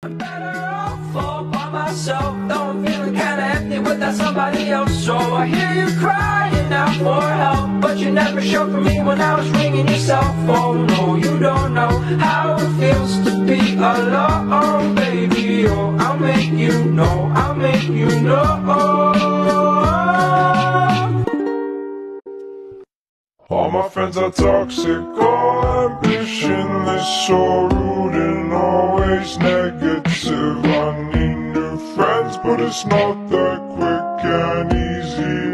Better off all by myself, though I'm feeling kinda empty without somebody else. So I hear you crying out for help, but you never showed for me when I was ringing your cell phone. No, you don't know how it feels to be alone, baby. Oh, I'll make you know, I'll make you know. All my friends are toxic, all ambitionless, so rude and always negative. I need new friends, but it's not that quick and easy.